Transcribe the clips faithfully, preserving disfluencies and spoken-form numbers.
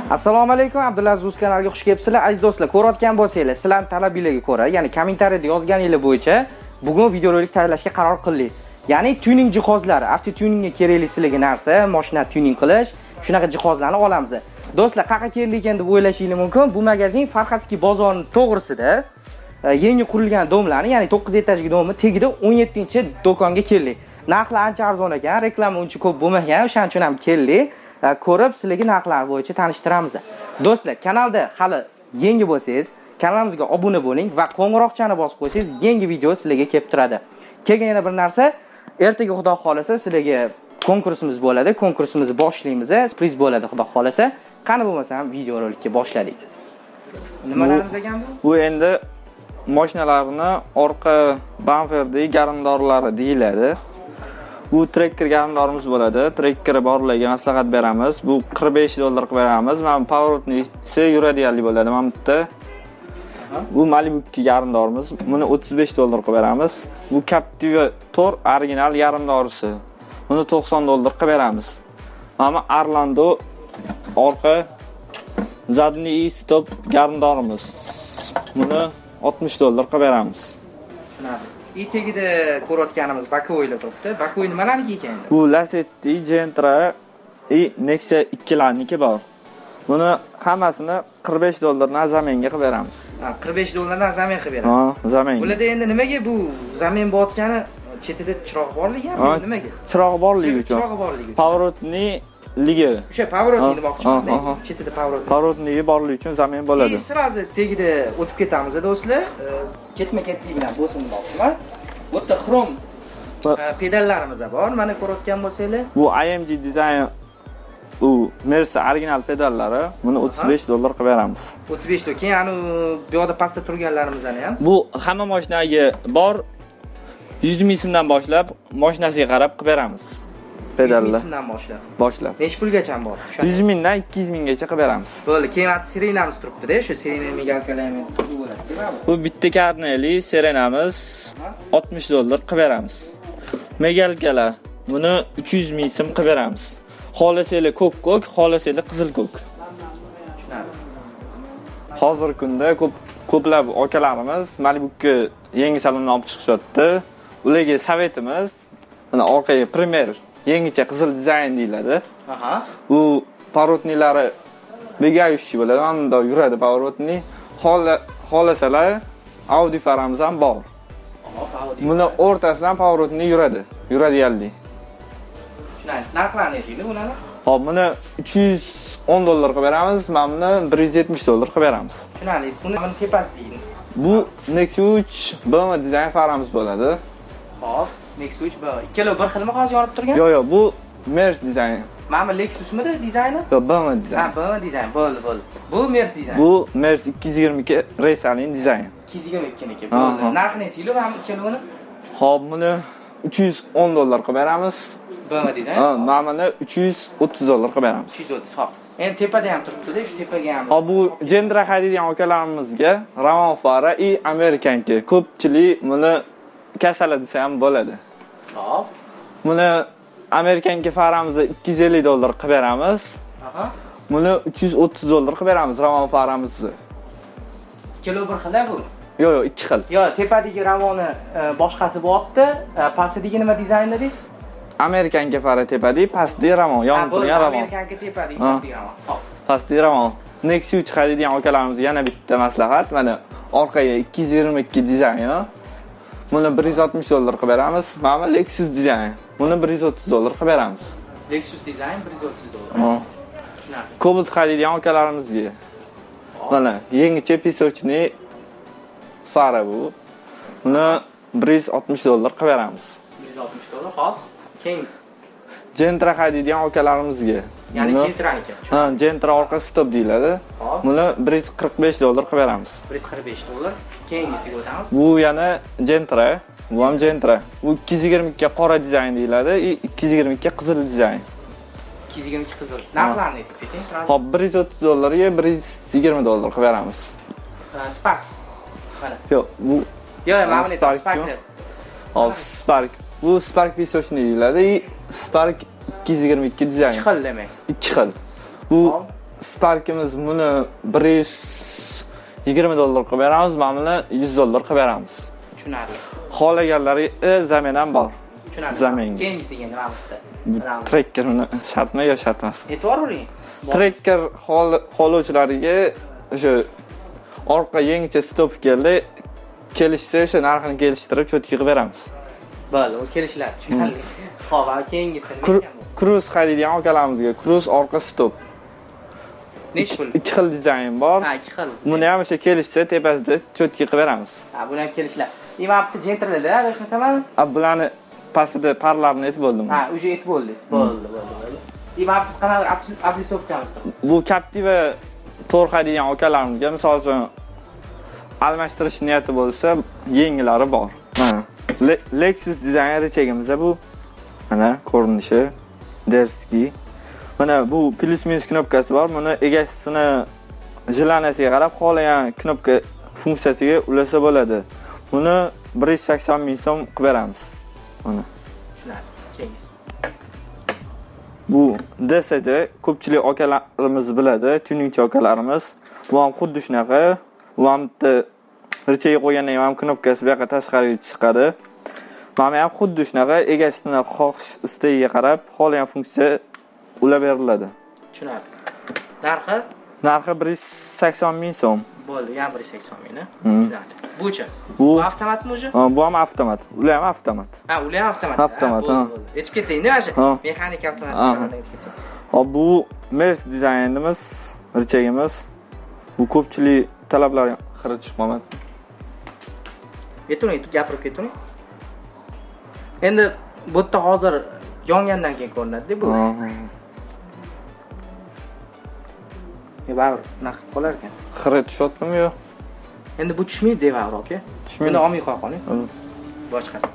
Assalomu alaykum, Abdulaziz Uz kanaliga xush kelibsizlar. Aziz do'stlar, ko'rayotgan bo'lsangiz, sizlarning talabingizga ko'ra, ya'ni kommentariyada yozganingiz bo'yicha bugun videorolik tayyorlashga qaror qildik. Ya'ni tuning jihozlari, avto tuningga kerakli sizlarga narsa, mashina tuning qilish, shunaqa jihozlarni olamiz. Do'stlar, qayerga keldik ekan deb o'ylashingiz mumkin. Bu magazin Farxatskiy bozorining to'g'risida yangi qurilgan domlarni, ya'ni to'qqiz etajli domni tagida o'n yettinchi do'konga keldik. Narxlar ancha arzon ekan, reklama uncha ko'p bo'lmagan, o'shaning uchun ham keldik. Ko'rib, sizlarga narxlar bo'yicha tanishtiramiz. Do'stlar, kanalda hali yangi bo'lsangiz, kanalimizga obuna bo'ling va qo'ng'iroqchani bosib qo'ysangiz, yangi video sizlarga kelib turadi. Keyin yana bir narsa, ertaga Xudo xolasa sizlarga konkursimiz bo'ladi. Konkursimizni boshlaymiz, priz bo'ladi Xudo xolasa. Qani bo'lmasam videorolikka boshladik. Nimalarimiz ekan bu? Bu endi mashinalarni orqa bamferdagi garmdorlari deyiladi. Bu trekker garmdorimiz bo'ladi. Trekkeri borlarga maslahat beramiz. Bu qirq besh dollar qilib beramiz. Mana pоворотnisi yuradiganli bo'ladi. Mana bu yerda. Bu Malibu garmdorimiz. Buni o'ttiz besh dollar qilib beramiz. Bu Captiva Tour original garmdorisi. Buni to'qson dollar qilib beramiz. Mana Orlando orqa zadniy stop garmdorimiz. Buni oltmish dollar qilib beramiz. Itegida ko'rayotganimiz Bako'ylar turibdi. Bako'y nimalarniki ekan? Bu Lacetti, Gentra, i Nexia ikkilarniki bor. Buni hammasini qirq besh dollardan zaminga qilib beramiz. Ha, qirq besh dollardan zamin qilib beramiz. Ha, zamin. Bularda endi nimaga bu zamin bo'layotgani, chetida chiroq borligimi, nimaga? Chiroq borligi uchun. Chiroq borligi uchun. Pоворotni ligi. O'sha pоворotni demoqchiman. Chetida pоворot. Pоворotnigi borligi uchun zamin bo'ladi. Sirazi tagida o'tib ketamiz, do'stlar. Ketma-ketlik bilan bo'lsin demoqchiman. Bu yerda xrom pedallarimiz bor. Mana ko'rayotgan bo'lsanglar. Bu I M G design u Mercedes original pedallari. Buni o'ttiz besh dollar qilib beramiz. o'ttiz besh dollar. Keyin anu bu yoqda pastda turganlarimizdan ham. Bu hamma mashinaga bor. yuz ming so'mdan boshlab mashinasiga qarab qilib beramiz. Pedallar. yuz ming so'mdan boshlab. Boshlab. Necha pulgacha bor? yuz mingdan ikki yuz minggacha qilib beramiz. Bo'ldi, keyin sirenamiz turibdi-da, o'sha sirena migalkalarni bu bo'ladi. Bu bitta karneli sirenamiz oltmish dollar qilib beramiz. Migalkalar buni uch yuz ming so'm qilib beramiz. Xolasanglar ko'k-ko'k, xolasanglar qizil-ko'k. Tushunarli. Hozirgi kunda ko'p ko'plab akalarimiz Malibuga yangi salonni olib chiqishyapti. Ularga savetimiz, mana orqaga Premier yangicha qizil dizayn deyiladi. Aha. Bu поворотнилari begaющий bo'ladi. Unda yuradi поворотни. Xola xolasalar Audi faramiz ham bor. Buni o'rtasidan поворотни yuradi. Yuradiganlik. Tushunarli. Narxlarni aytaylik bularni. Hop, buni uch yuz o'n dollar qilib beramiz. Mana buni bir yuz yetmish dollar qilib beramiz. Tushunarli. Buni mana tepasi deydi. Bu Nexia uch B M dizayn faramiz bo'ladi. Hop, Nexia uch B. Ikkalovi bir xilmi hozir yonib turgan? Yo'q, yo'q, bu Mercedes dizayn. Mana Lexusmidi dizayni? Yo'q, B M dizayn. Ha, B M dizayn. Bo'ldi, bo'ldi. Bu Mercedes dizayn. Bu Mercedes ikki yuz yigirma ikki Racer'ning dizayni. ikki yuz yigirma ikki niki. Bo'ldi. Narxini aytaylik, mana ikkalovini. Hop, buni uch yuz o'n dollar qilib beramiz. B M dizayn. Ha, mana buni uch yuz o'ttiz dollar qilib beramiz. uch yuz o'ttiz, hop. Endi tepada ham turibdi-da, shu tepaga ham. Hop, bu Gentra haydaydigan akalarimizga Ravon fara i Amerikanki. Ko'pchilik buni kasala desa ham bo'ladi. Hop. Buni Amerikanki faramizni ikki yuz ellik dollar qilib beramiz. Aha. Buni uch yuz o'ttiz dollar qilib beramiz Ravon faramizni. Ikkalovi bir xil bu. Yo'q, yo'q, ikki xil. Yo'q, tepadagi Ravoni boshqasi bo'pti. Pastidagi nima dizayn dedingiz? Amerikanki fara tepadagi, pastdagi Ravon, yonib turgan Ravon. Amerikanki tepadagi, pastdagi Ravon. Hop. Pastdagi Ravon. Nexia uch haydaydigan akalarimizga yana bitta maslahat. Mana orqaga ikki yuz yigirma ikki dizayni. Buni bir yuz oltmish dollar qilib beramiz. Mana Lexus dizayn. Buni bir yuz o'ttiz dollar qilib beramiz. Lexus dizayn bir yuz o'ttiz dollar. Ha. Tushunarli. Cobalt haydaydigan akalarimizga. Mana yangicha pisochni fara bu. Buni bir yuz oltmish dollar qilib beramiz. bir yuz oltmish dollar, hop. Keyingiz. Gentra haydaydigan akalarimizga. Ya'ni Gentraniki. Ha, Gentra orqa stop deyiladi. Buni bir yuz qirq besh dollar qilib beramiz. bir yuz qirq besh dollar. Keyingisiga o'tamiz. Bu yana Gentra, bu ham Gentra. Bu ikki yuz yigirma ikki qora dizayn deyiladi, ikki yuz yigirma ikki qizil dizayn. ikki yuz yigirma ikki qizil. Narxlarini aytib keting, sразу. Hop, bir yuz o'ttiz dollarga bir yuz yigirma dollar qilib beramiz. Spark. Qara. Yo'q, bu Yo'q, mana buni aytib, Spark. Hop, Spark. Bu Spark pisochni deyiladi, Spark ikki yuz yigirma ikki dizayn. ikki xil demak. ikki xil. Bu Sparkimiz buni bir yuz yigirma dollar qilib beramiz, mana buni yuz dollar qilib beramiz. Tushunarli. Xohlaganlari zamin ham bor. Tushunarli. Zamin. Keyingisiga nima bo'ldi? Trekker buni shartmi yo shart emas? E'tiboring. Trekker xohlovchilariga o'sha orqa yangicha stop keldi. Kelishsa o'sha narxini kelishtirib cho'tki qilib beramiz. Bo'ldi, u kelishlar tushunarli. Xo'p, keyingisini Cruise haydaydigan akalarimizga Cruise orqa stop. Necha pul? ikki xil dizayn bor. Ha, ikki xil. Buni ham o'sha kelishsa tepasida cho'tki qilib beramiz. Ha, buni ham kelishlar. Imapti jentralda, adashmasam. A bularni pastida parlarni aytib bo'ldim. Ha, uje aytib bo'ldingiz. Bo'ldi, bo'ldi. Imapti qanaqa aplisovkamiz? Bu Captiva to'rt haydaydigan akalarimizga, misol uchun almashtirish niyati bo'lsa, yengilari bor. Mana Lexus dizayn rechegimiz bu. Mana ko'rinishi Derski. Mana bu plus minus knopkasi bor. Buni egasini jilanasiga qarab xohlagan knopka funksiyasiga ulasa bo'ladi. Buni bir yuz sakson ming so'm qilib beramiz. Mana. Tushunarli. Keyingisi. Bu D S J ko'pchilik akalarimiz biladi, tuningchi akalarimiz. Bu ham xuddi shunaqa. Bu ham richega qo'ygandan ham knopkasi bu yoqqa tashqariga chiqadi. Mana ham xuddi shunaqa egasini xohish istagiga qarab xohlagan funksiya ulab beriladi. Tushunarli. Narxi? Narxi bir yuz sakson ming so'm. Bo'ldi, ham bir yuz sakson ming, ha? Tushunarli. Bu-chi? Bu avtomatmi o'zi? Ha, bu ham avtomat. Ular ham avtomat. Ha, ular ham avtomat. Avtomat, ha. Aytib ketaymi, mana shu mexanik avtomat aytib ketay. Hop, bu Mers dizaynimiz, richagimiz. Bu ko'pchilik talablarga xira tushib qolmadi. Ayturing, gapirib keturing. Endi bu yerda hozir yongandan keyin ko'rinadi-da bu. E ba'zir naq qilib qolar ekan. Xira tushyaptimi yo? Endi bu tushmaydi deyapti, aka. Tushmaydi. Buni olmay qo'ya qoling. Boshqasi.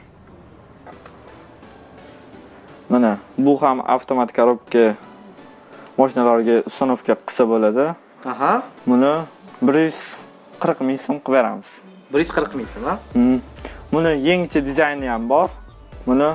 Mana bu ham avtomat korobka mashinalarga uстановка qilsa bo'ladi. Aha. Buni bir yuz qirq ming so'm qilib beramiz. bir yuz qirq ming so'm, ha? Hmm. Buni yangicha dizayni ham bor. Buni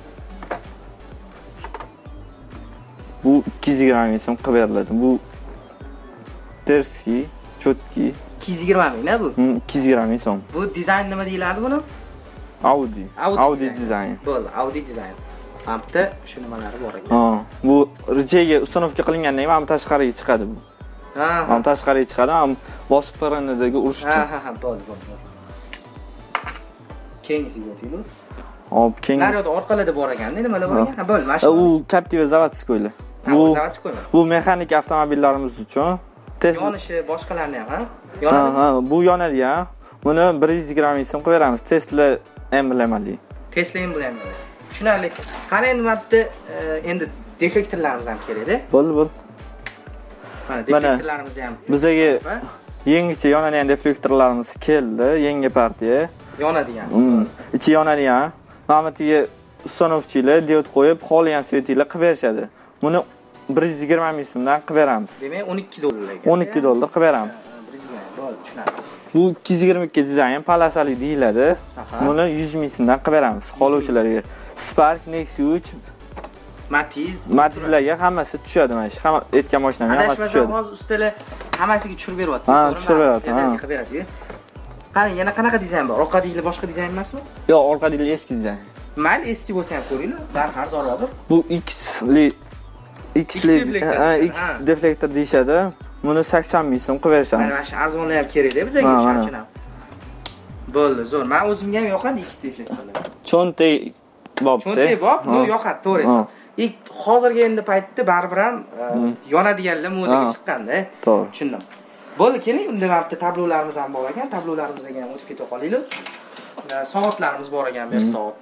bu ikki yuz yigirma ming so'm qilib beriladi. Bu Derski, cho'tki ikki yuz yigirma ming, na bu? ikki yuz yigirma ming so'm. Bu dizayn nima deyiladi buni? Audi. Audi dizayn. Bo'ldi, Audi dizayn. Hamda shu nimalari bor ekan. Ha, bu richega uстановка qilingandan keyin ham tashqariga chiqadi bu. Ha, ham tashqariga chiqadi, ham bosib paranidagi urish uchun. Ha, ha, ha, bo'ldi, bo'ldi. Keyingisiga o'taylik. Hop, keyingi. Naryoqda orqalarda bor ekanda, nimalar bor ekan? Ha, bo'ldi, mashina. U Captiva zavodskoylar. Bu zavodskoymi? Bu mexanik avtomobillarimiz uchun. Yonishi boshqalarni ham, ha? Yonadi. Ha, ha, bu yonadi ya. Buni bir yuz yigirma ming so'm qilib beramiz. Tesla emblemali. Tesla emblemali. Tushunarli. Qara endi mabda endi deflektorlarimiz ham kerak-da. Bo'ldi, bo'ldi. Mana deflektorlarimiz ham. Bizga yangicha yonadigan deflektorlarimiz keldi, yangi partiya. Yonadigan. Ichi yonadigan. Mana bu yerga uстановchilar diod qo'yib, xohlagan svetinglar qilib berishadi. Buni bir yuz yigirma ming so'mdan qilib beramiz. Demak, o'n ikki dollar ekan. o'n ikki dollar qilib beramiz. bir yuz yigirma, bo'ldi, tushunarli. Bu ikki yuz yigirma ikki dizayn palasali deyiladi. Buni yuz ming so'mdan qilib beramiz xohlovchilarga. Spark, Nexus uch, Matiz, Matizlarga hammasi tushadi mana shu. Hamma aytgan mashinalar hammasi tushadi. Hozir ustalar hammasiga tushirib beryapti. Ha, tushirib beryapti, ha. Qilib beradi. Qani, yana qanaqa dizayn bor? Orqadagi boshqa dizayn emasmi? Yo'q, orqadagi eski dizayn. Mayli, eski bo'lsa ham ko'ringlar, narxi arzonroqdir. Bu X li X li X deflektor deyshadi. Buni sakson ming so'm qilib berishamiz. Mana shu arzonlar ham kerak-da bizga, shuning uchun. Bo'ldi, zo'r. Men o'zimga ham yoqadi X deflektorlar. Cho'ntek bobda. Cho'ntek bob, bu yoqadi, to'g'ri. Ik hozirgi endi paytda baribir ham yonadiganlar modaga chiqqanda. To'g'ri. Tushundim. Bo'ldi, keling, unda mabda tablolarimiz ham bor ekan. Tablolarimizga ham o'tib keta qolaylik. Soatlarimiz bor ekan, bir soat.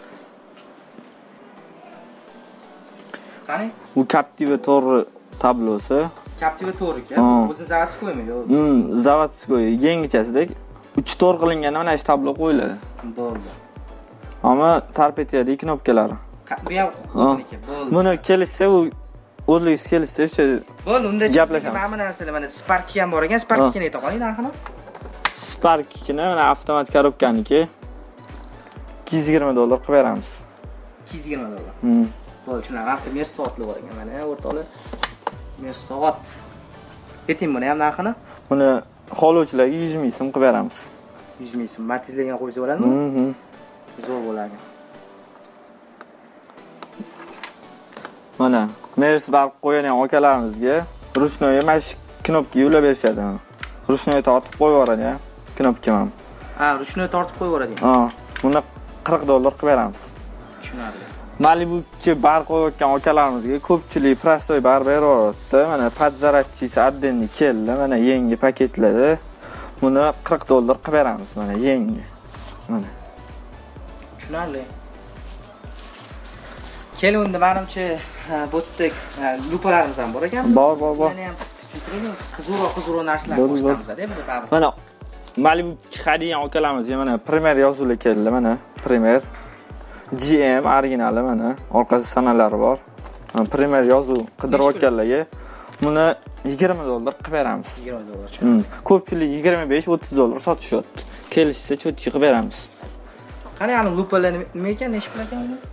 Qani? Bu Captiva to'g'ri tablosi. Captiva to'g'ri ekan. O'zini zavodskoymi yo? Hmm, zavodskoy, yangichasidek uch to'rt qilingan mana shu tablo qo'yiladi. Bo'ldi. Ammo tarpetiyadagi knopkalari. Bu ham o'ziniki, bo'ldi. Buni kelishsa u o'zligingiz kelishsa o'sha bo'ldi, unda gaplashamiz. Mana bu narsalar, mana Spark ham bor ekan. Sparkni ayta qoling narxini. Sparkni mana avtomat korobkaniki ikki yuz yigirma dollar qilib beramiz. ikki yuz yigirma dollar. Hmm. Bo'ldi, shunday vaqtda Mersoatli bor ekan. Mana o'rtoqlar Mersoat Ayting buni ham narxini. Buni xohlovchilarga yuz ming so'm qilib beramiz. yuz ming so'm. Matizlarga qo'ysa bo'ladimi? Mhm. Zo'r bo'ladi. Mana Mersbarg qo'ygan akalarimizga ruchnoy mana shu knopka yo'lab berishadi. Ruchnoy tortib qo'yib yuboradi, knopka ham. Ha, ruchnoy tortib qo'yib yuboradi. Ha, buni qirq dollar qilib beramiz. Tushunarli. Malibuga bar qo'yayotgan akalarimizga ko'pchilik prostoy bar beryapti. Mana podzaradchisi отдельный keldi. Mana yangi paketladi. Buni qirq dollar qilib beramiz. Mana yangi. Mana. Tushunarli. Kelindi menimcha bu yerda lupalarimiz ham bor ekan. Bor, bor, bor. Yana ham qiziqroq qiziqroq narsalar ko'rsatamiz-da biz baribir. Mana Malibu hadiyani akalarimizga mana primer yozuvlar keldi. Mana primer G M originali mana orqasida sanalari bor. Mana primer yozuv qidirayotganlarga buni yigirma dollar qilib beramiz. yigirma dollar. Ko'pchilik yigirma besh o'ttiz dollar sotishyapti. Kelishsa cho'tki qilib beramiz. Qani ani lupalar nima ekan, necha pul ekan ular?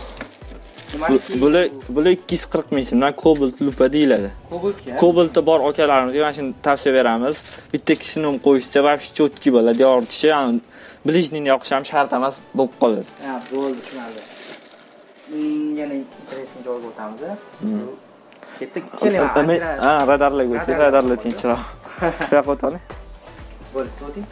Bular bular ikki yuz qirq ming so'mdan Cobalt lupa deyiladi. Cobaltga. Cobaltda bor akalarimizga mana shuni tavsiya beramiz. Bitta ikkisinini ham qo'yishsa вообще cho'tki bo'ladi. Yoritishi, yani bilishni yoqish ham shart emas bo'lib qoladi. Ha, bo'ldi, tushunarli. Yana interesting joyga o'tamiz. Ketdik, keling. Ha, radarlarga o'tdik. Radarlar tinchroq. Bu yoqqa o'tamiz. Bo'ldi, o'ting.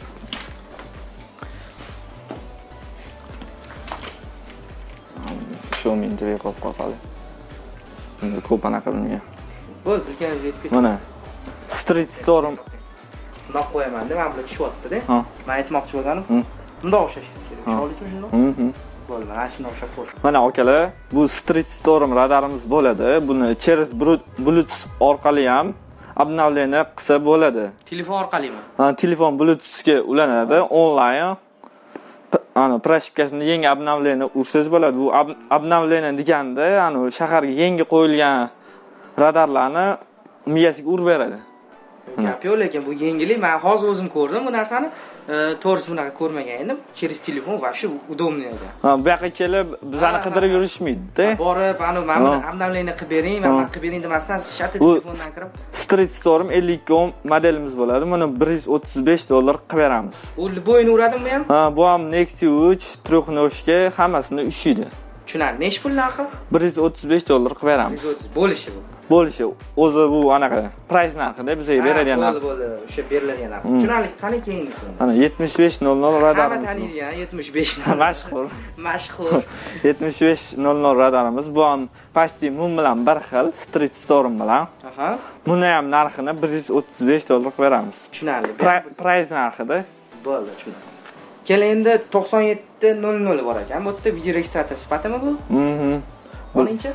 Xiaomi deb qo'yib qo'yadi. Endi ko'p anaqa bilmagan. Bo'ldi, birgalikda yetib ketdik. Mana Street Storm Bundoq qo'yaman, men bilan tushyapti-da. Ha. Men aytmoqchi bo'lganim, bundoq o'xshashingiz kerak. Tusha olasizmi shundoq? Mhm. Bo'ldi, mana shundoq o'xshab qo'y. Mana akalar, bu Street Storm radarimiz bo'ladi. Buni через Bluetooth orqali ham обновление qilsa bo'ladi. Telefon orqalimi? Ha, telefon Bluetoothga ulanadi, onlayn. Ana proshibkasini yangi обновление ursangiz bo'ladi. Bu обновление deganda, ana shaharga yangi qo'yilgan radarlarni miyasiga urib beradi. Gap yo'q, lekin bu yangilik. Men hozir o'zim ko'rdim bu narsani. To'g'risi bunaqa ko'rmagan edim. Через telefon вообще удобный ekan. Ha, bu yoqqa kelib bizani qidirib yurishmaydi-da. Borib, ana mana обновление qilib bering, mana qilib bering demasdan, shati telefondan kirib. Street Storm ellik ikki ohm modelimiz bo'ladi. Buni bir yuz o'ttiz besh dollar qilib beramiz. U bo'yini uradimi ham? Ha, bu ham Nexus uch трехножка hammasini ushiydi. Tushunarli. Necha pul narxi? bir yuz o'ttiz besh dollar qilib beramiz. bir yuz o'ttiz bo'lishi bu. Bo'lishi. O'zi bu anaqa price narxida bizga beradigan narx. Bo'ldi, bo'ldi. O'sha beriladigan narx. Tushunarli. Qani keyingisi? Ana yetmish besh nol nol radarimiz. Hamma taniydigan yetmish besh. Mashhur. Mashhur. yetmish besh nol nol radarimiz. Bu ham почти mum bilan bir xil, Street Storm bilan. Aha. Buni ham narxini bir yuz o'ttiz besh dollar qilib beramiz. Tushunarli. Price narxida. Bo'ldi, tushunarli. Keling endi to'qson yetti nol nol bor ekan. Bu yerda video registrator sifatimi bu? Mhm. Olingchi.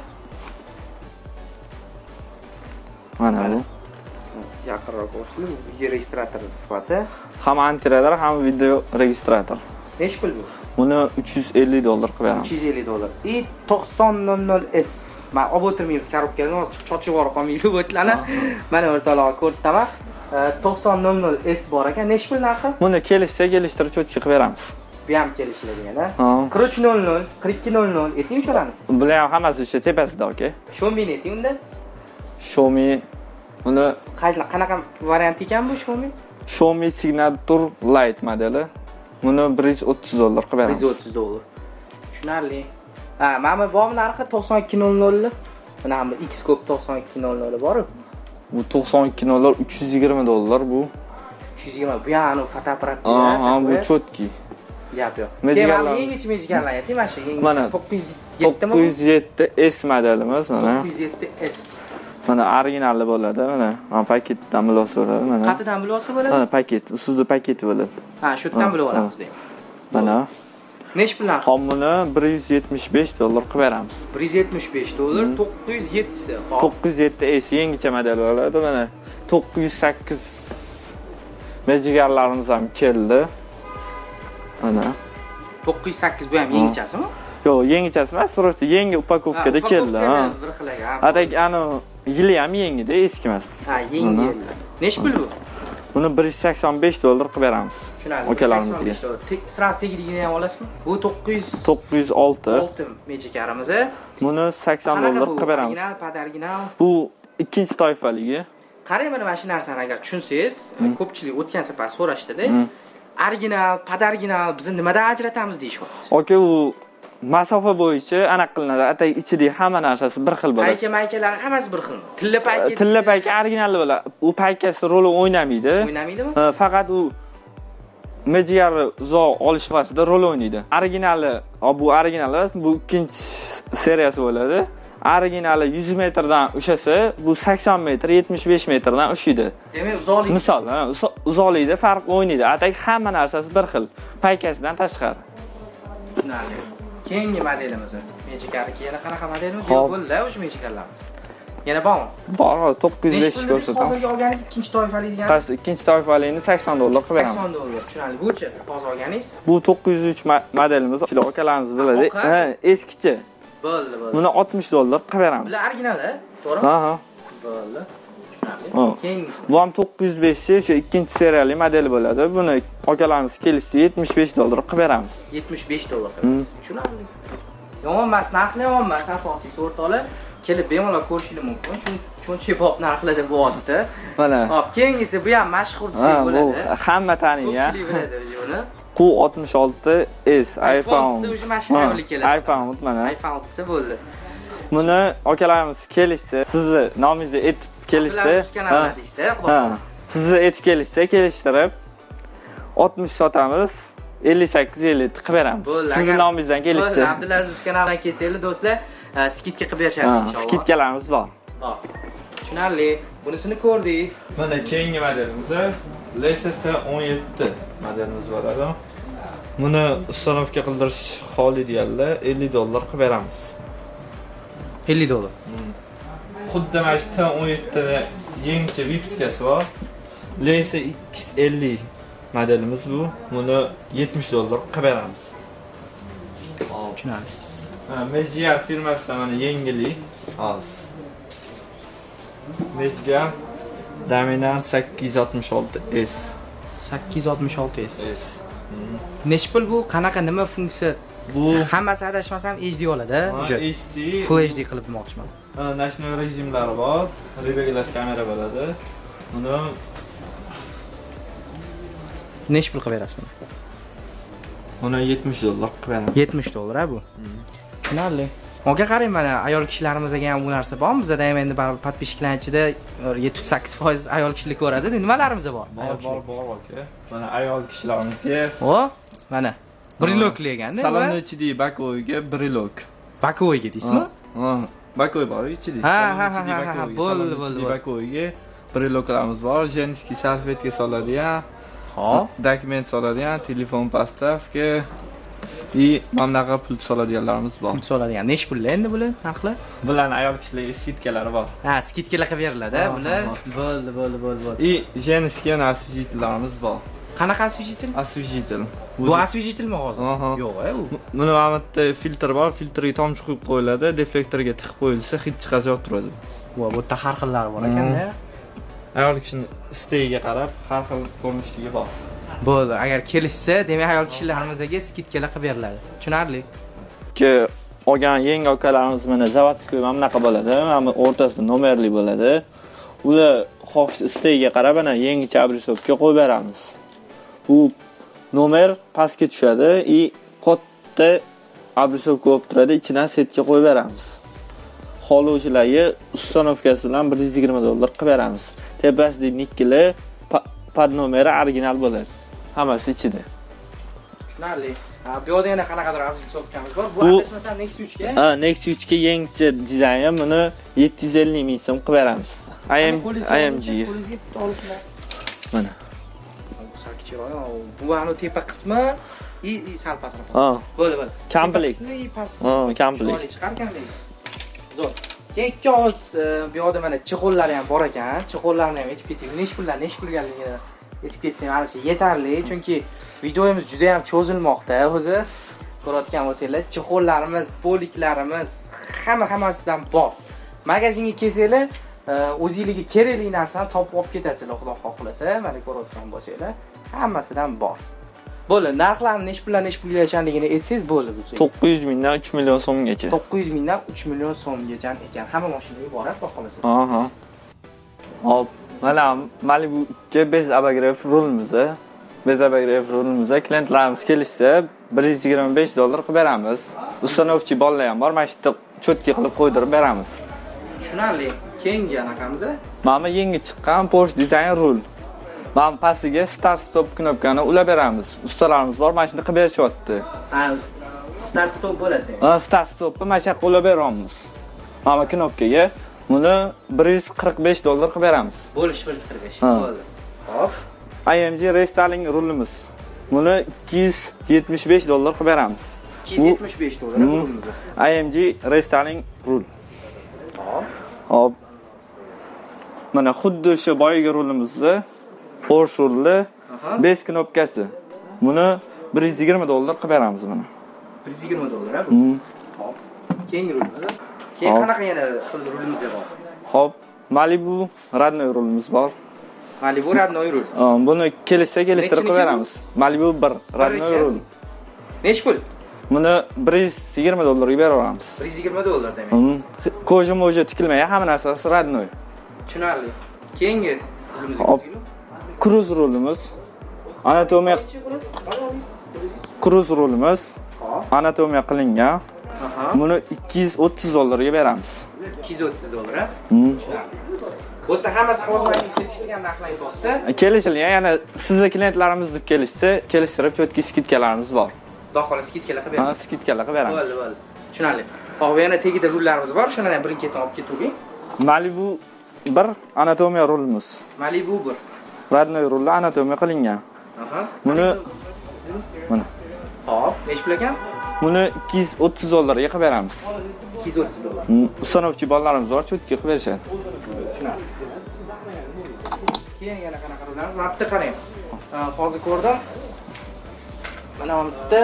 Mana bu. Yaqinroq ko'rsin, video registrator sifati. Ham antiradar, ham video registrator. Necha pul bu? Buni uch yuz ellik dollar qilib beramiz. uch yuz ellik dollar. I to'qson nol nol S. Men olib o'tirmaymiz korobkani, hozir chochib qolmaylik o'tlarni. Mana o'rtalarga ko'rsataman. to'qson nol nol S bor ekan. Necha pul narxi? Buni kelishsa, kelishtirib cho'tki qilib beramiz. Bu ham kelishiladigan-a. qirq uch nol nol, qirq ikki nol nol, ayting o'shalarni. Bular ham hammasi o'sha tepasida, aka. Xiaomi ayting unda. Xiaomi buni qaysi qanaqa variant ekan bu Xiaomi? Xiaomi Signature Lite modeli. Buni bir yuz o'ttiz dollar qilib beramiz. bir yuz o'ttiz dollar. Tushunarli. Ha, mana bu narxi to'qson ikki nol nol. Mana ham Xscope to'qson ikki nol nol bor. Bu to'qson ikki nol nol uch yuz yigirma dollar bu. uch yuz yigirma. Bu yana fotoapparat. Ha, bu cho'tki. Gap yo'q. Keyin yangicha mejigarlar ayting, mana shu yangicha to'qqiz yuz yetti mi? to'qqiz yuz yetti S modelimiz mana. to'qqiz yuz yetti S. Mana originali bo'ladi, mana. Mana paketdan bilosi bo'ladi, mana. Qatidan bilosi bo'ladi? Mana paket, ustida paketi bo'ladi. Ha, shu yerdan bilib olamiz deydi. Mana. Necha pul narxi? Homini bir yuz yetmish besh dollar qilib beramiz. bir yuz yetmish besh dollar, to'qqiz yuz yetti. to'qqiz yuz yetti S yangicha model bo'ladi, mana. to'qqiz yuz sakkiz mejigarlarimiz ham keldi. Mana. to'qqiz yuz sakkiz bu ham yangichasimi? Yo'q, yangichasi emas, просто yangi upakovkada keldi, ha. Bir xilaga. Atak ani yili ham yangida, eski emas. Ha, yangi. Necha pul bu? Buni bir yuz sakson besh dollar qilib beramiz. Akalarimizga. Sraz tegligini ham olasizmi? Bu to'qqiz yuz olti. olti mejigarimiz. Buni sakson dollar qilib beramiz. Original, pad original. Bu ikkinchi toifaligi. qarang mana mana shu narsani agar tushunsangiz, ko'pchilik o'tgan safar so'rashdi-da. Original, padarginal bizni nimadan ajratamiz deyishyapti. Oka, u masofa bo'yicha aniq qilinadi. Atay ichidagi hamma narsasi bir xil bo'ladi. Payka maykalar hammasi bir xil. Tilla payka. Tilla payka original bo'ladi. U paykasi roli o'ynamaydi. O'ynamaydimi? Faqat u medyar uzoq olish vaqtida rol o'ynaydi. Originali, bu original emas, bu ikkinchi seriyasi bo'ladi. Originali yuz metrdan ushasa, bu sakson metr, yetmish besh metrdan ushiydi. Demak, uzoqlik. Misol, ha, uzoqlikda farq o'ynaydi. Atay hamma narsasi bir xil, paykasidan tashqari. Tushunarli. Keyingi modelimiz. Mechikarki yana qanaqa modelimiz? Bo'ldi, o'sha mechikarlarimiz. Yana bormi? Bor, to'qqiz yuz besh ko'rsatamiz. Hozirgi olganingiz ikkinchi toifali degan. Qaysi ikkinchi toifalikni sakson dollar qilib beramiz. sakson dollar. Tushunarli. Buchi hozir olganingiz? Bu to'qqiz yuz uch modelimiz. Ichida okalarimiz biladi. Ha, eskicha. Bo'ldi, bo'ldi. Buni oltmish dollar qilib beramiz. Bular original-a? To'g'rimi? Ha, ha. Bo'ldi. Tushunarli. Keyingisi. Bu ham to'qqiz yuz besh, o'sha ikkinchi seriyali model bo'ladi. Buni okalarimiz kelishsa yetmish besh dollar qilib beramiz. yetmish besh dollar qilib. Tushunarli. Yomon emas, narxi yomon emas, asosiysi o'rtoqlar. Kelib bemalol ko'rishingiz mumkin. Chunki pop narxlar deb bo'lyapti. Mana. Hop, keyingisi bu ham mashhur desak bo'ladi. Hamma taniydi. Ko'pchilik biladi buni. Q oltmish olti S iPhone. O'sha mashhurlik keladi. iPhone mana. iPhone desa bo'ldi. Buni okalarimiz kelishsa, sizni nomingizni aytib kelishsa, sizni aytib kelishsa, kelishtirib oltmish sotamiz. ellik sakkiz ellik qilib beramiz. Sizni nomingizdan kelishsa. Abdulaziz kanaldan kelsanglar do'stlar, skidka qilib berishadi inshaalloh. Skidkalarimiz bor. Bor. Tushunarli. Bunisini ko'rdik. Mana keyingi modelimiz Laser T o'n yetti modelimiz bo'ladi. Buni ustanovka qildirish xoli deganlar ellik dollar qilib beramiz. ellik dollar. Xuddi mana shu T o'n yetti da yangicha vipskasi bor. Laser X ellik modelimiz bu. Buni yetmish dollar qilib beramiz. Tushunarli. Mejiar firmasidan mana yangilik. Hozir. Mejiar Dominant sakkiz yuz oltmish olti S. sakkiz yuz oltmish olti S. S. Necha pul bu? Qanaqa nima funksiya? Bu hammasi adashmasam H D oladi, o'sha. H D, Full H D qilib demoqchiman. National rejimlari bor, reverse kamera bo'ladi. Buni necha pul qilib berasiz buni? Buni yetmish dollar qilib beramiz. yetmish dollar a bu. Tushunarli. Oga qarang mana ayol kishilarimizga ham bu narsa bormi? Bizda ham endi baribir podpishchilar ichida yettita sakkiz foiz ayol kishilik ko'radi. Nimalarimiz bor? Bor, bor, bor aka. Mana ayol kishilarimizga. O, mana brilokli eganda. Salonni ichidagi bakoyga brilok. Bakoyga deysizmi? Ha, bakoy bor ichida. Ha, ha, ha, ha, bo'ldi, bo'ldi. Bakoyga briloklarimiz bor. Jenskiy salfetka soladigan. Hop, dokument soladigan, telefon postavka и mamlaqa pul soladiganlarimiz bor. Pul soladigan. Necha pul endi bular narxlar? Bularning ayol kishilarga skidkalari bor. Ha, skidkalar qilib beriladi, bular. Bo'ldi, bo'ldi, bo'ldi, bo'ldi. И женский освежителlarimiz bor. Qanaqa освежитель? Освежитель. Bu освежителmi hozir? Yo'q, a u. Buni amatda filtr bor, filtrga tomchi quyib qo'yiladi, deflektorga tiqib qo'yilsa, hid chiqazib turadi. Va bu yerda har xillari bor ekan-da. Ayol kishining istegiga qarab har xil ko'rinishdagi bor. Bo'ldi, agar kelishsa, demak ayol kishilarimizga skidkalar qilib beriladi. Tushunarli. Ki olgan yangi okalarimiz mana zavodskiy mana bunaqa bo'ladi. Mana o'rtasida nomerli bo'ladi. Ular xohish istegiga qarab mana yangicha abrisovka qo'yib beramiz. Bu nomer pastga tushadi и katta abrisovka bo'lib turadi, ichidan setga qo'yib beramiz. Xolovchilarga ustanovkasi bilan bir yuz yigirma dollar qilib beramiz. Tepasida nikkeli pad nomeri original bo'ladi. Hammasi ichida. Tushunarli. Ha, bu yerda yana qanaqadir abrisovkamiz bor. Bu adashmasam Nexus uch ga. Ha, Nexus uch ga yangicha dizayn, buni yetti yuz ellik ming so'm qilib beramiz. I M G. Mana. Bu anu tepa qismi и sal pastroq. Ha. Bo'ldi, bo'ldi. Komplekt. Ha, komplekt. Chiqarganlik. Zo'r. Keyin ikki oz bu yerda mana chexollari ham bor ekan. Chexollarni ham aytib ketaylik. Necha pullar, necha pulgaligini aytib ketsam, menimcha yetarli, chunki videomiz juda ham cho'zilmoqda. O'zi ko'rayotgan bo'lsanglar, chexollarimiz, poliklarimiz hamma hammasidan bor. Magazinga kelsanglar, o'zingizga kerakli narsani topib olib ketasizlar, xudo xohlasa. Mana ko'rayotgan bo'lsanglar, hammasidan bor. Bo'ldi, narxlarni necha pullar, necha pulga ekanligini aytsangiz bo'ldi bu. to'qqiz yuz mingdan uch million so'mgacha. to'qqiz yuz mingdan uch million so'mgacha ekan. Hamma mashinaga bor, xudo xohlasa. Ha, ha. Hop, Mana Malibu ga bez abagrev rulimiz. Bez abagrev rulimiz klientlarimiz kelishsa bir yuz yigirma besh dollar qilib beramiz. Ustanovchi bolalar ham bor, mana shu yerda cho'tki qilib qo'ydirib beramiz. Tushunarli. Keyingi anaqamiz. Mana yangi chiqqan Porsche Design rul. Mana pastiga start stop knopkani ulab beramiz. Ustalarimiz bor, mana shuni qilib berishyapti. Ha, start stop bo'ladi. Ha, start stopni mana shu ulab beramiz. Mana knopkaga buni bir yuz qirq besh dollar qilib beramiz. Bo'lish bir yuz qirq besh. Bo'ldi. Xo'p. I M G restyling rulimiz. Buni ikki yuz yetmish besh dollar qilib beramiz. ikki yuz yetmish besh dollar rulimiz. I M G restyling rul. Hop. Hop. Mana xuddi shu boyagi rulimizni Porsche ruli besh knopkasi. Buni bir yuz yigirma dollar qilib beramiz buni. bir yuz yigirma dollar ha bu. Hop. Keyingi rulimiz. Keyin qanaqa yana rulimiz bor? Hop. Malibu Radnoy rulimiz bor. Malibu Radnoy rul. Buni kelishsa kelishtirib qilib beramiz. Malibu bir Radnoy rul. Nech pul? Buni bir yuz yigirma dollarga beraveramiz. bir yuz yigirma dollar demak. Koja moja tikilmagan, hamma narsasi Radnoy. Tushunarli. Keyingi rulimiz Hop. Cruz rulimiz. Anatomiya Cruz rulimiz. Anatomiya qilingan. Buni ikki yuz o'ttiz dollarga beramiz. ikki yuz o'ttiz dollar ha? Bu yerda hammasi hozir kelishilgan narxlar aytsa, kelishilgan, ya'ni sizning klientlarimiz deb kelishsa, kelishtirib cho'tki skidkalarimiz bor. Xudo xohlasa skidkalar qilib beramiz. Ha, skidkalar qilib beramiz. Bo'ldi, bo'ldi. Tushunarli. Hop, yana tegida rullarimiz bor, shuni ham birin-ketin olib ketuving. Malibu bir anatomiya rulimiz. Malibu bir. Radnoy ruli anatomiya qilingan. Aha. Buni mana. Hop, nech pul ekan? Buni ikki yuz o'ttiz dollarga qilib beramiz. ikki yuz o'ttiz dollar. Ustanovchi bolalarimiz bor, cho'tki qilib berishadi. Tushunarli. Keyin yana qanaqa rullarimiz? Mana bitta qarang. Hozir ko'rdim. Mana bu yerda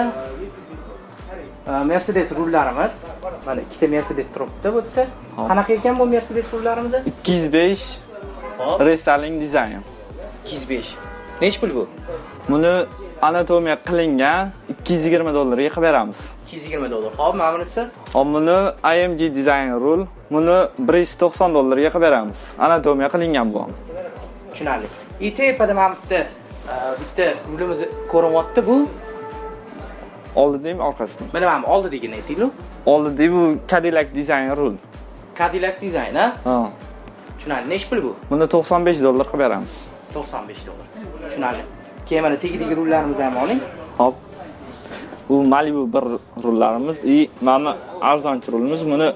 Mercedes rullarimiz. Mana ikkita Mercedes turibdi bu yerda. Qanaqa ekan bu Mercedes rullarimiz? ikki yuz besh restyling dizayn. ikki yuz besh. Nech pul bu? Buni anatomiya qilingan ikki yuz yigirma dollarga qilib beramiz. ikki yuz yigirma dollar. Hop, mana bunisi? Hop, buni I M G Design rul. Buni bir yuz to'qson dollarga qilib beramiz. Anatomiya qilingan bu. Tushunarli. I tepada mana bitta bitta rulimiz ko'rinyapti bu. Oldidami, orqasida? Mana mana oldidagini aytinglar. Oldida bu Cadillac Design rul. Cadillac Design, ha? Ha. Tushunarli. Nech pul bu? Buni to'qson besh dollar qilib beramiz. to'qson besh dollar. Tushunarli. Keyin mana tegidagi rullarimiz ham oling. Hop. Bu Malibu bir rullarimiz, i mana arzonchi rulimiz, buni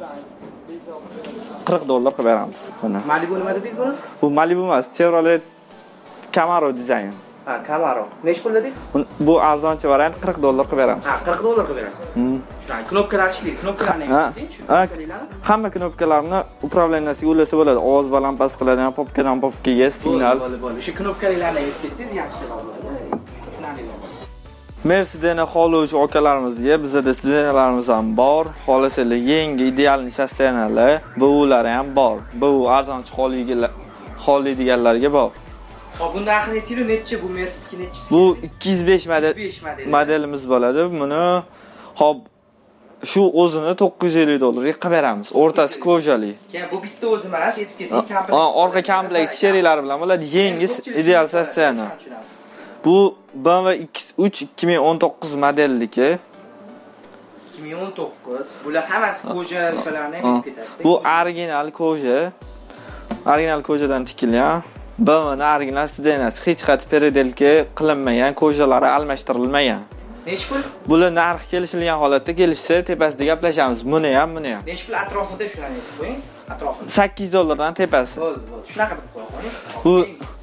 qirq dollar qilib beramiz. Buni. Malibu nima dedingiz buni? Bu Malibu emas, Chevrolet Camaro Design. Ha, Camaro. Nech pul dedingiz? Bu arzonchi variant qirq dollar qilib beramiz. Ha, qirq dollar qilib berasiz. Tushunarli. Knopkalar ishlaydi. Knopkalarni ayting, shu Ha. knopkalarni. Hamma knopkalarni upravleniyasiga ulasa bo'ladi. Ovoz baland past qiladigan, popkadan popkaga signal. Bo'ldi, bo'ldi. Shu knopkalarni aytib ketsangiz yaxshiroq bo'ladi. Tushunarli. Mercedes xohlovchi akalarimizga bizda sizenalarimiz ham bor. Xohlasanlar yangi ideal sostenali, buvlar ham bor. Bu arzonchi xohlaydiganlarga bor. Hop, bunda narxini aytinglar, necha bu Mercedes nechisi? Bu ikki yuz besh model modelimiz bo'ladi. Buni hop shu o'zini to'qqiz yuz ellik dollarga qilib beramiz. O'rtasi kojali. Keyin bu bitta o'zi emas, aytib keting, komplekt. Ha, orqa komplekt sheriklari bilan bo'ladi. Yangi ideal sostenali. Bu B M W X uch ikki ming o'n to'qqiz modelliki. ikki ming o'n to'qqiz. Bular hammasi koja o'shalarni ham aytib ketasiz. Bu original koja. Original kojadan tikilgan. B M W ning original sidenasi, hech qanday peredelka qilinmagan, kojalari almashtirilmagan. Nech pul? Bular narx kelishilgan holatda kelishsa, tepasida gaplashamiz. Buni ham, buni ham. Nech pul atrofida shularni aytib qo'ying. Atrofida. sakkiz dollardan tepasi. Bo'ldi, bo'ldi. Shunaqa deb qo'ying. Bu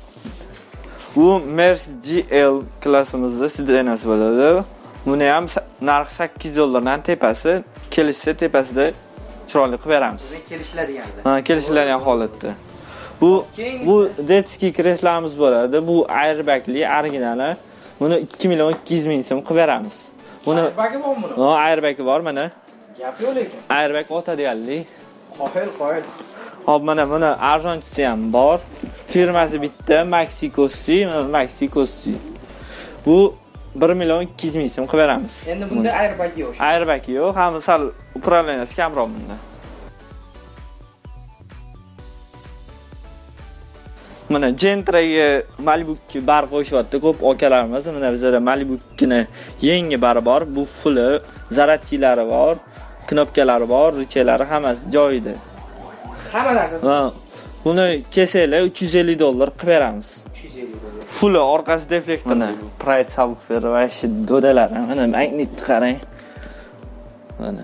Bu Mercedes G L klassimizda sidenasi bo'ladi. Buni ham narx sakkiz dollardan tepasi, kelishsa tepasida chiroyli qilib beramiz. Kelishiladigan. Ha, kelishiladigan holatda. Bu bu detskiy kreslolarimiz bo'ladi. Bu airbagli, originali. Buni ikki million ikki yuz ming so'm qilib beramiz. Buni airbagi bormi buni? Ha, airbagi bor mana. Gap yo'q lekin. Airbag o'tadiganlik. Qoyil, qoyil. Hop, mana buni arzonchisi ham bor. Firmasi bitta Maxi Cossi, Maxi Cossi. Bu bir million ikki yuz ming so'm qilib beramiz. Endi bunda airbag yo'q. Airbag yo'q, hamma sal upravleniyasi kamroq bunda. Mana Gentra'ga Malibu'ga bar qo'shyapti ko'p akalarimiz. Mana bizda Malibu'ning yangi bari bor. Bu fulli, zaratchilari bor, knopkalari bor, richalari hammasi joyida. Hamma narsasi. Ha. Buni kesanglar uch yuz ellik dollar qilib beramiz. uch yuz ellik dollar. Fulli orqasi deflektor. Mana Pride subwoofer va shi dodalar. Mana magnitni qarang. Mana.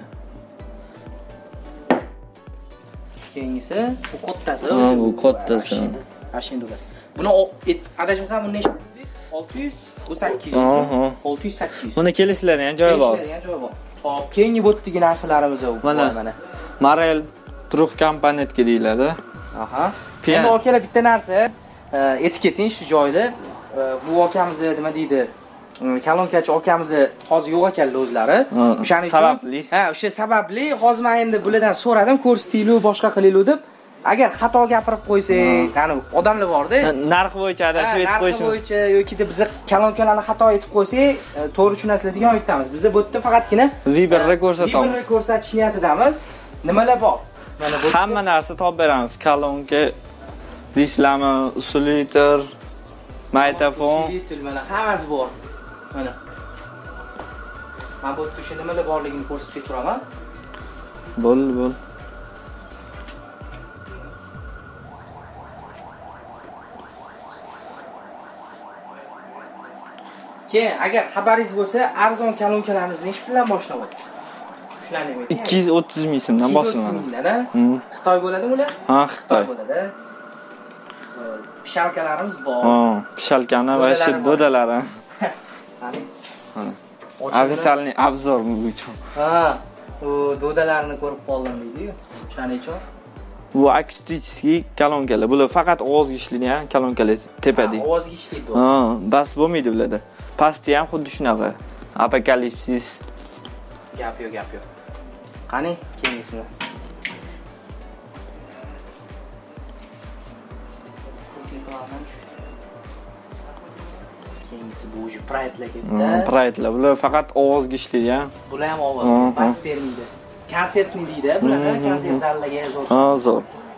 Keyingisi bu kattasi. Ha, bu kattasi. Mashina do'lasi. Buni adashmasam buni necha? olti yuz, bu sakkiz yuz. Aha. olti yuz sakkiz yuz. Buni kelishlarning ham joyi bor. Kelishlarning ham joyi bor. Hop, keyingi bo'tdagi narsalarimiz bu. Mana mana. Marel Truck komponentga deyiladi. Aha. Endi okalar bitta narsa, etiketing shu joyda. Bu okamizni nima deydi? Kalonkachi okamizni hozir yo'q ekanlar o'zlari. O'shaning uchun sababli. Ha, o'sha sababli hozir men endi bulardan so'radim, ko'rsataylik, boshqa qilaylik deb. Agar xato gapirib qo'ysak, ya'ni odamlar bor-da. Narx bo'yicha adashib aytib qo'yishimiz. Narx bo'yicha yoki de biz kalonkalarni xato aytib qo'ysak, to'g'ri tushunasizlar degan aytamiz. Biz bu yerda faqatgina Viberni ko'rsatamiz. Viberni ko'rsatish niyatidamiz. Nimalar bor? Mana bu hamma narsa topib beramiz. Kalonka, dishlama, usuliter, magnitofon, usuliter mana hammasi bor. Mana. Men bu yerda o'sha nimalar borligini ko'rsatib turaman. Bo'l, bo'l. Keyin agar xabaringiz bo'lsa, arzon kalonkalarimiz necha puldan boshlanadi? Shularni ayting. ikki yuz o'ttiz ming so'mdan boshlanadi. Xitoy bo'ladimi ular? Ha, Xitoy bo'ladi. Pishalkalarimiz bor. Ha, pishalkani va shu dodalari. Qani? Mana. Ofitsialniy obzor bo'yicha. Ha, u dodalarni ko'rib qoldim deydi-yu. O'shaning uchun. Bu akustiskiy kalonkalar. Bular faqat ovozga ishlaydigan kalonkalar tepada. Ovozga ishlaydi. Ha, bas bo'lmaydi bularda. Pastda ham xuddi shunaqa. Apokalipsis. Gap yo'q, gap yo'q. Qani, keyingisini. Keyingisi bu uji Pride'lar ketdi. Pride'lar. Bular faqat ovozga ishlaydigan. Bular ham ovoz, bas bermaydi. Konsertni deydi, bularni konsert zallariga zo'r. Ha, zo'r.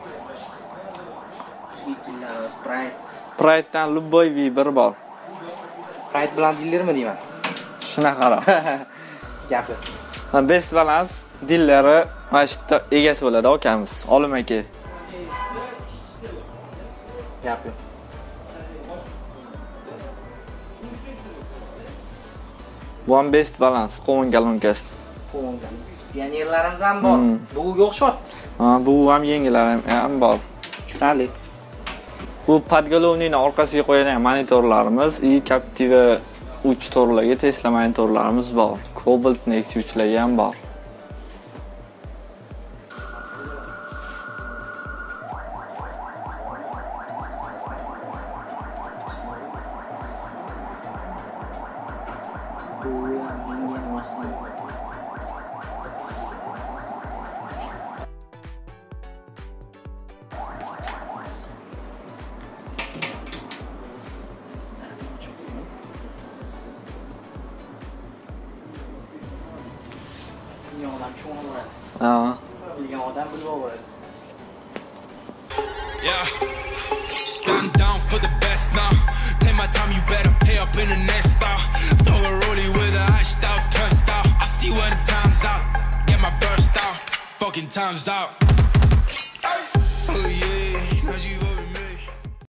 Pride. Pride'dan любой Viber bor. Pride bilan dillarmi deyman? Shunaqaroq. Gapi. Ha, Best Balance dillari mana shu yerda egasi bo'ladi okamiz, Olim aka. Gapi. Bu ham Best Balance qovun galonkasi. Qovun galonkasi. Pionerlarimiz ham bor. Buga o'xshatdi. Ha, bu ham yengilari ham bor. Tushunarli. Bu podgolovnining orqasiga qo'yilgan monitorlarimiz i Captiva uch torlarga Tesla monitorlarimiz bor. Cobalt Nexus uchlarga ham bor. Uh. Yeah. Stand down for the best now. Take my time, you better pay up in the next style. Throw a rollie with a iced out, turnstile. I see when the time's out. Get my burst out. Fucking time's out.